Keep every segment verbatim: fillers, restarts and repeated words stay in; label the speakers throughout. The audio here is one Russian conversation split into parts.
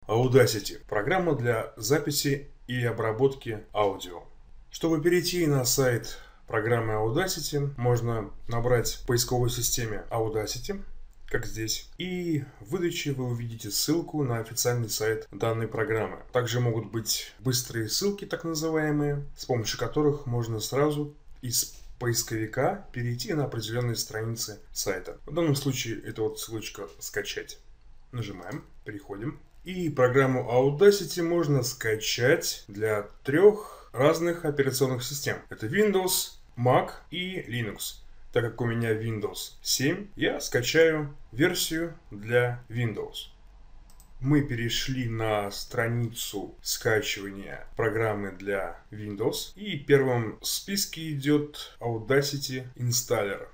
Speaker 1: Audacity – программа для записи и обработки аудио. Чтобы перейти на сайт программы Audacity, можно набрать в поисковой системе Audacity, как здесь, и в выдаче вы увидите ссылку на официальный сайт данной программы. Также могут быть быстрые ссылки, так называемые, с помощью которых можно сразу из поисковика перейти на определенные страницы сайта. В данном случае это вот ссылочка «Скачать». Нажимаем, переходим. И программу Audacity можно скачать для трех разных операционных систем. Это Windows, Mac и Linux. Так как у меня Windows семь, я скачаю версию для Windows. Мы перешли на страницу скачивания программы для Windows. И первым в списке идет Audacity Installer.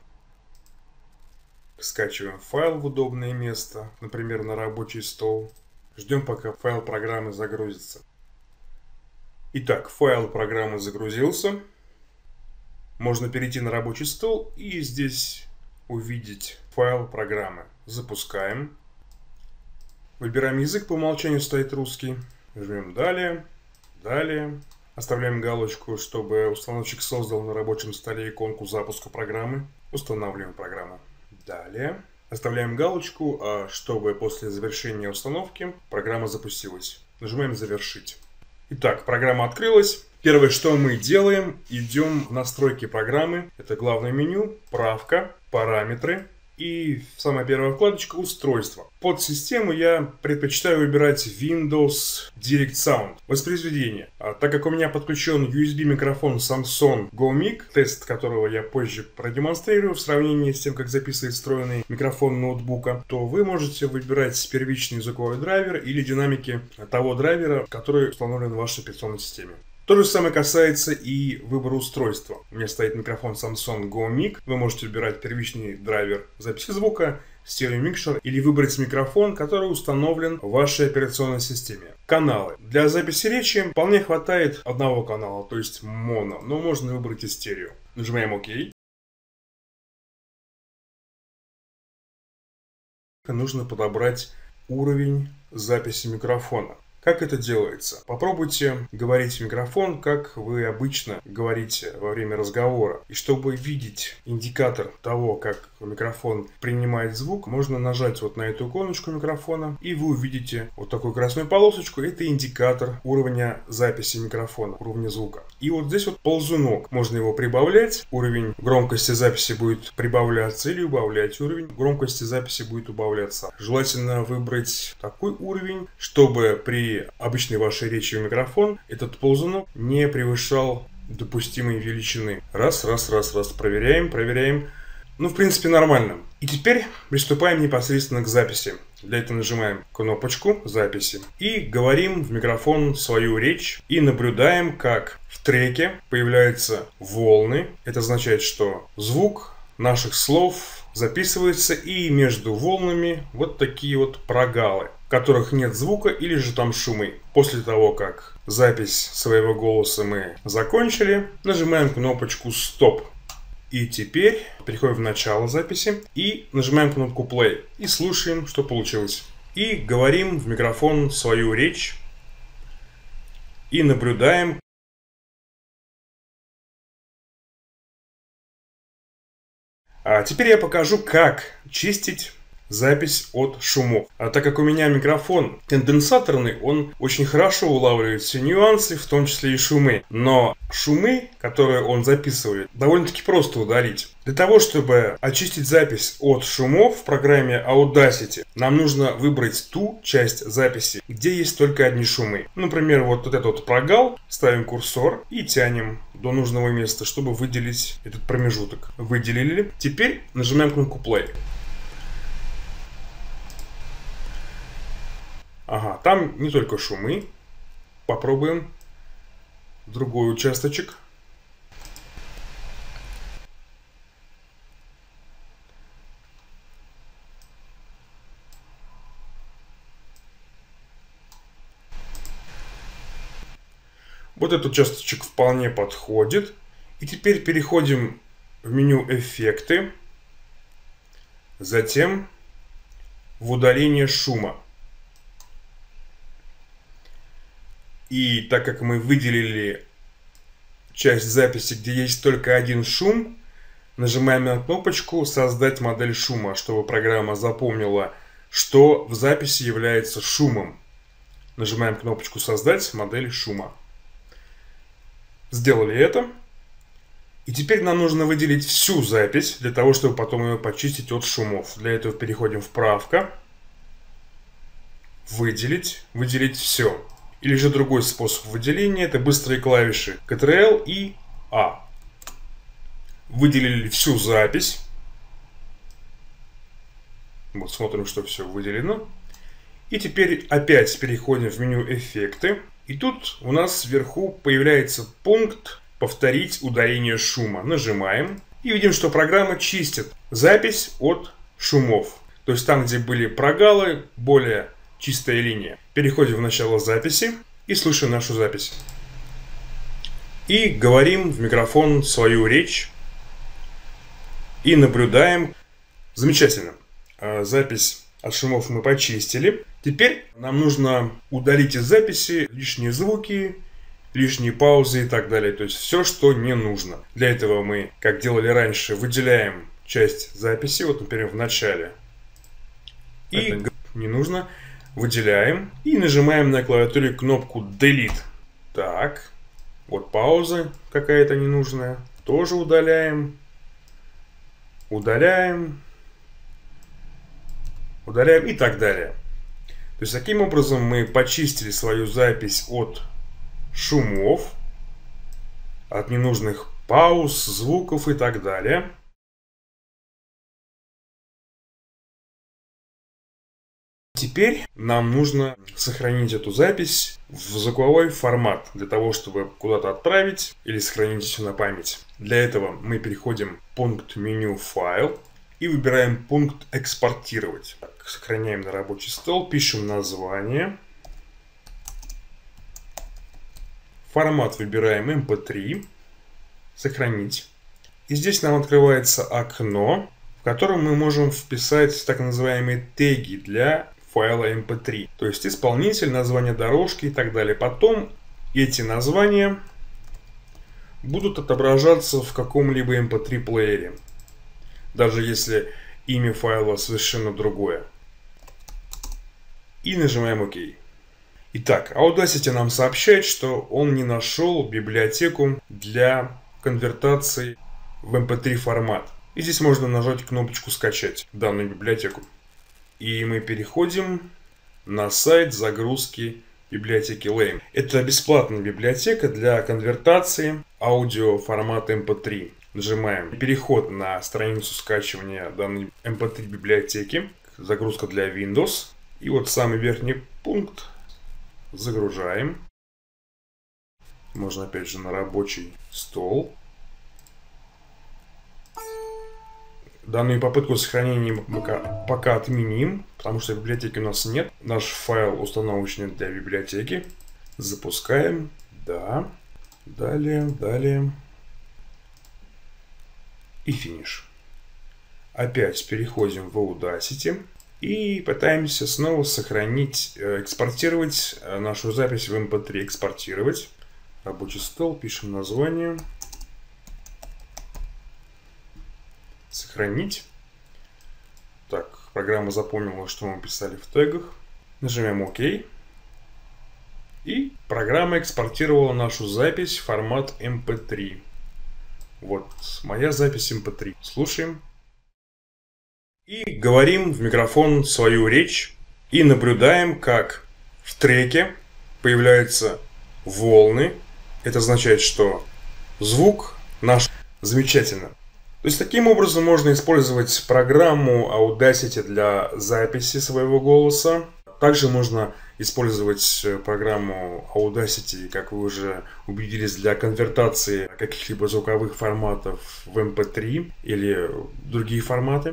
Speaker 1: Скачиваем файл в удобное место, например, на рабочий стол. Ждем, пока файл программы загрузится. Итак, файл программы загрузился. Можно перейти на рабочий стол и здесь увидеть файл программы. Запускаем. Выбираем язык, по умолчанию стоит русский. Жмем «Далее», «Далее». Оставляем галочку, чтобы установщик создал на рабочем столе иконку запуска программы. Устанавливаем программу. Далее. Оставляем галочку, чтобы после завершения установки программа запустилась. Нажимаем «Завершить». Итак, программа открылась. Первое, что мы делаем, идем в настройки программы. Это главное меню, правка, параметры. И самая первая вкладочка «Устройство». Под систему я предпочитаю выбирать Windows Direct Sound. Воспроизведение. А так как у меня подключен ю эс би микрофон Samsung GoMic, тест которого я позже продемонстрирую в сравнении с тем, как записывает встроенный микрофон ноутбука, то вы можете выбирать первичный звуковой драйвер или динамики того драйвера, который установлен в вашей операционной системе. То же самое касается и выбора устройства. У меня стоит микрофон Samsung GoMic. Вы можете выбирать первичный драйвер записи звука, стереомикшер или выбрать микрофон, который установлен в вашей операционной системе. Каналы. Для записи речи вполне хватает одного канала, то есть моно, но можно выбрать и стерео. Нажимаем ОК. Нужно подобрать уровень записи микрофона. Как это делается? Попробуйте говорить в микрофон, как вы обычно говорите во время разговора. И чтобы видеть индикатор того, как микрофон принимает звук, можно нажать вот на эту иконочку микрофона, и вы увидите вот такую красную полосочку. Это индикатор уровня записи микрофона, уровня звука. И вот здесь вот ползунок. Можно его прибавлять. Уровень громкости записи будет прибавляться или убавлять. Уровень громкости записи будет убавляться. Желательно выбрать такой уровень, чтобы при обычной вашей речи в микрофон этот ползунок не превышал допустимой величины. Раз, раз, раз, раз. Проверяем, проверяем. Ну, в принципе, нормально. И теперь приступаем непосредственно к записи. Для этого нажимаем кнопочку записи и говорим в микрофон свою речь. И наблюдаем, как в треке появляются волны. Это означает, что звук наших слов записывается, и между волнами вот такие вот прогалы, в которых нет звука или же там шумы. После того, как запись своего голоса мы закончили, нажимаем кнопочку «Стоп». И теперь переходим в начало записи и нажимаем кнопку «Play» и слушаем, что получилось. И говорим в микрофон свою речь и наблюдаем. А теперь я покажу, как чистить запись от шумов. А так как у меня микрофон конденсаторный, он очень хорошо улавливает все нюансы, в том числе и шумы. Но шумы, которые он записывает, довольно-таки просто удалить. Для того, чтобы очистить запись от шумов в программе Audacity, нам нужно выбрать ту часть записи, где есть только одни шумы. Например, вот этот вот прогал, ставим курсор и тянем до нужного места, чтобы выделить этот промежуток. Выделили. Теперь нажимаем кнопку Play. Ага, там не только шумы. Попробуем другой участочек. Вот этот участочек вполне подходит. И теперь переходим в меню «Эффекты», затем в удаление шума. И так как мы выделили часть записи, где есть только один шум, нажимаем на кнопочку «Создать модель шума», чтобы программа запомнила, что в записи является шумом. Нажимаем кнопочку «Создать модель шума». Сделали это. И теперь нам нужно выделить всю запись, для того, чтобы потом ее почистить от шумов. Для этого переходим в «Правка», «Выделить», «Выделить все». Или же другой способ выделения – это быстрые клавиши контрол и А. Выделили всю запись. Вот смотрим, что все выделено. И теперь опять переходим в меню «Эффекты». И тут у нас вверху появляется пункт «Повторить удаление шума». Нажимаем и видим, что программа чистит запись от шумов. То есть там, где были прогалы, более чистая линия. Переходим в начало записи и слушаем нашу запись. И говорим в микрофон свою речь. И наблюдаем. Замечательно. Запись от шумов мы почистили. Теперь нам нужно удалить из записи лишние звуки, лишние паузы и так далее. То есть все, что не нужно. Для этого мы, как делали раньше, выделяем часть записи. Вот, например, в начале. И это не нужно. Выделяем и нажимаем на клавиатуре кнопку Delete. Так. Вот пауза какая-то ненужная. Тоже удаляем. Удаляем. Удаляем и так далее. То есть таким образом мы почистили свою запись от шумов, от ненужных пауз, звуков и так далее. Теперь нам нужно сохранить эту запись в звуковой формат, для того, чтобы куда-то отправить или сохранить на память. Для этого мы переходим в пункт меню «Файл» и выбираем пункт «Экспортировать». Так, сохраняем на рабочий стол, пишем название. Формат выбираем эм пэ три. Сохранить. И здесь нам открывается окно, в котором мы можем вписать так называемые теги для файла эм пэ три. То есть исполнитель, название дорожки и так далее. Потом эти названия будут отображаться в каком-либо эм пэ три плеере. Даже если имя файла совершенно другое. И нажимаем ОК. Итак, Audacity нам сообщает, что он не нашел библиотеку для конвертации в эм пэ три формат. И здесь можно нажать кнопочку «Скачать» данную библиотеку. И мы переходим на сайт загрузки библиотеки Lame. Это бесплатная библиотека для конвертации аудио формата эм пэ три. Нажимаем переход на страницу скачивания данной эм пэ три библиотеки. Загрузка для Windows. И вот самый верхний пункт. Загружаем. Можно опять же на рабочий стол. Данную попытку сохранения мы пока, пока отменим, потому что библиотеки у нас нет. Наш файл установочный для библиотеки. Запускаем. Да. Далее, далее. И финиш. Опять переходим в Audacity. И пытаемся снова сохранить, экспортировать нашу запись в эм пэ три. Экспортировать. Рабочий стол. Пишем название. Сохранить. Так, программа запомнила, что мы писали в тегах. Нажимаем ОК. И программа экспортировала нашу запись в формат эм пэ три. Вот моя запись эм пэ три. Слушаем. И говорим в микрофон свою речь. И наблюдаем, как в треке появляются волны. Это означает, что звук наш замечательно. То есть таким образом можно использовать программу Audacity для записи своего голоса. Также можно использовать программу Audacity, как вы уже убедились, для конвертации каких-либо звуковых форматов в эм пэ три или другие форматы.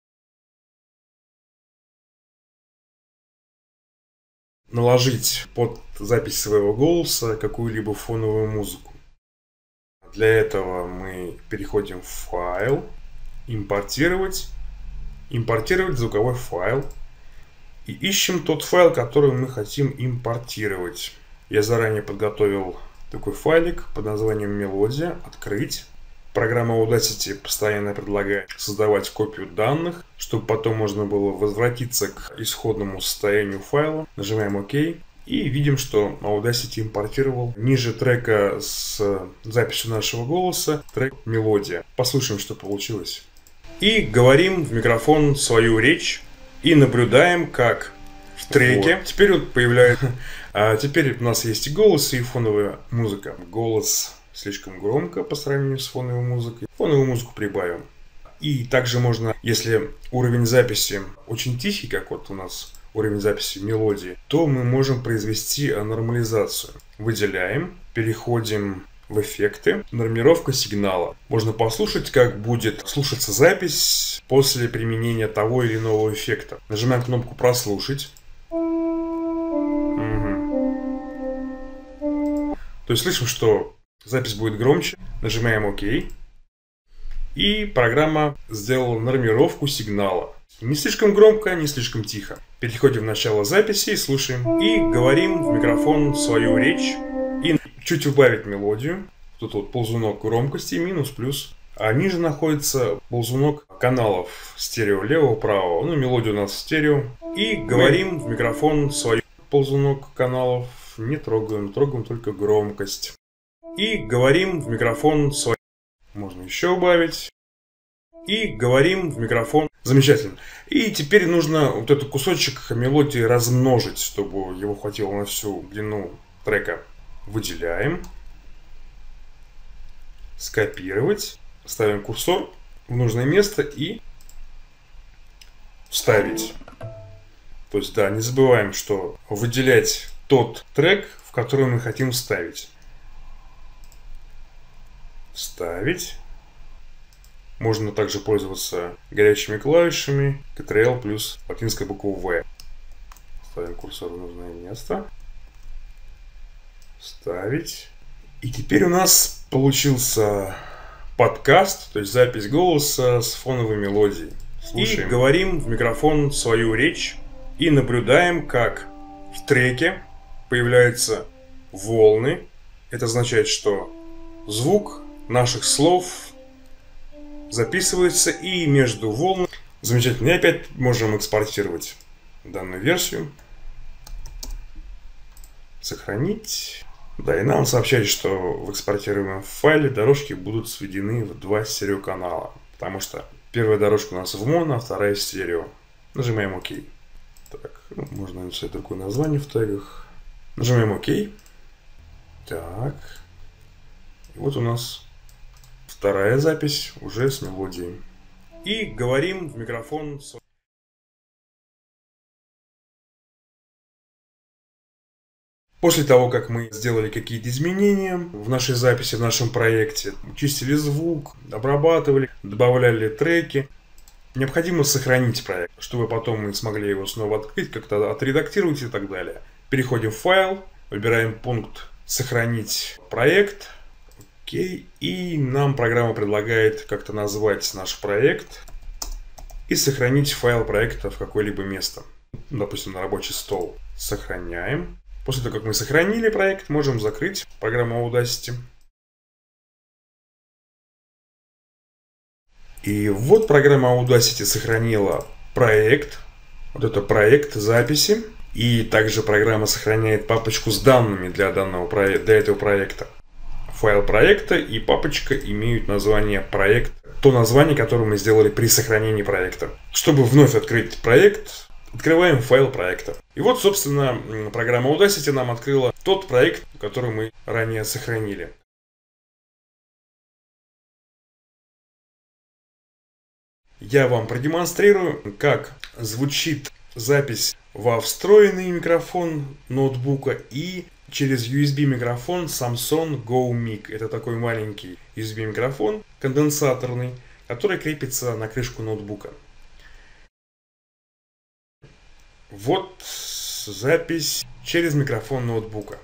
Speaker 1: Наложить под запись своего голоса какую-либо фоновую музыку. Для этого мы переходим в файл, импортировать, импортировать звуковой файл и ищем тот файл, который мы хотим импортировать. Я заранее подготовил такой файлик под названием «Мелодия». Открыть. Программа Audacity постоянно предлагает создавать копию данных, чтобы потом можно было возвратиться к исходному состоянию файла. Нажимаем ОК. И видим, что Audacity импортировал ниже трека с записью нашего голоса трек «Мелодия». Послушаем, что получилось. И говорим в микрофон свою речь. И наблюдаем, как в треке вот. Теперь вот появляется... А теперь у нас есть и голос, и фоновая музыка. Голос слишком громко по сравнению с фоновой музыкой. Фоновую музыку прибавим. И также можно, если уровень записи очень тихий, как вот у нас уровень записи мелодии, то мы можем произвести нормализацию. Выделяем, переходим в эффекты, нормировка сигнала. Можно послушать, как будет слушаться запись после применения того или иного эффекта. Нажимаем кнопку «Прослушать». То есть слышим, что запись будет громче. Нажимаем ОК. И программа сделала нормировку сигнала. Не слишком громко, не слишком тихо. Переходим в начало записи и слушаем. И говорим в микрофон свою речь. И чуть убавить мелодию. Тут вот ползунок громкости, минус, плюс. А ниже находится ползунок каналов стерео левого-правого. Ну, мелодия у нас в стерео. И говорим в микрофон свою ползунок каналов. Не трогаем, трогаем только громкость. И говорим в микрофон свой. Можно еще убавить. И говорим в микрофон. Замечательно. И теперь нужно вот этот кусочек мелодии размножить, чтобы его хватило на всю длину трека. Выделяем. Скопировать. Ставим курсор в нужное место и вставить. То есть, да, не забываем, что выделять тот трек, в который мы хотим вставить. Вставить. Можно также пользоваться горячими клавишами контрол плюс латинская буква В. Ставим курсор в нужное место. Вставить. И теперь у нас получился подкаст, то есть запись голоса с фоновой мелодией. Слушаем. И говорим в микрофон свою речь и наблюдаем, как в треке появляются волны. Это означает, что звук наших слов записывается и между волнами. Замечательно. И опять можем экспортировать данную версию. Сохранить. Да, и нам сообщает, что в экспортируемом файле дорожки будут сведены в два стереоканала. Потому что первая дорожка у нас в моно, а вторая в стерео. Нажимаем ОК. Так, ну, можно написать такое название в тегах. Нажимаем ОК. Так. И вот у нас вторая запись уже с мелодией. И говорим в микрофон. После того, как мы сделали какие-то изменения в нашей записи, в нашем проекте, чистили звук, обрабатывали, добавляли треки, необходимо сохранить проект, чтобы потом мы смогли его снова открыть, как-то отредактировать и так далее. Переходим в файл, выбираем пункт «Сохранить проект». Окей. И нам программа предлагает как-то назвать наш проект и сохранить файл проекта в какое-либо место. Допустим, на рабочий стол. Сохраняем. После того, как мы сохранили проект, можем закрыть программу Audacity. И вот программа Audacity сохранила проект. Вот это проект записи. И также программа сохраняет папочку с данными для, данного проекта, для этого проекта. Файл проекта и папочка имеют название проект. То название, которое мы сделали при сохранении проекта. Чтобы вновь открыть проект, открываем файл проекта. И вот, собственно, программа Audacity нам открыла тот проект, который мы ранее сохранили. Я вам продемонстрирую, как звучит запись во встроенный микрофон ноутбука и через ю эс би микрофон Samsung GoMic. Это такой маленький ю эс би микрофон конденсаторный, который крепится на крышку ноутбука. Вот запись через микрофон ноутбука.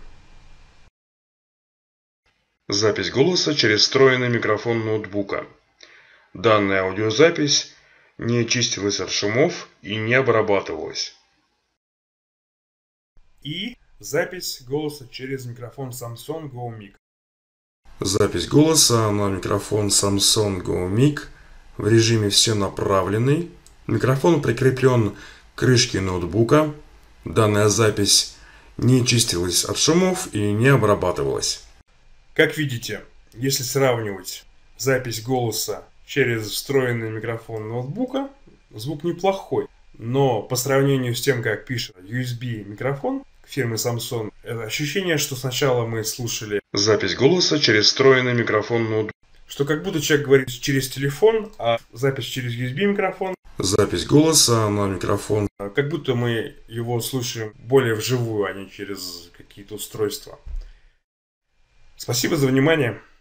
Speaker 1: Запись голоса через встроенный микрофон ноутбука. Данная аудиозапись не очистилась от шумов и не обрабатывалась. И Запись голоса через микрофон Samsung Go Mic.
Speaker 2: Запись голоса на микрофон Samsung Go Mic в режиме всенаправленный. Микрофон прикреплен к крышке ноутбука. Данная запись не чистилась от шумов и не обрабатывалась.
Speaker 1: Как видите, если сравнивать запись голоса через встроенный микрофон ноутбука, звук неплохой. Но по сравнению с тем, как пишет ю эс би микрофон фирмы Samsung, это ощущение, что сначала мы слушали
Speaker 2: запись голоса через встроенный микрофон ноутбука.
Speaker 1: Что как будто человек говорит через телефон, а запись через ю эс би микрофон.
Speaker 2: Запись голоса на микрофон.
Speaker 1: Как будто мы его слушаем более вживую, а не через какие-то устройства. Спасибо за внимание.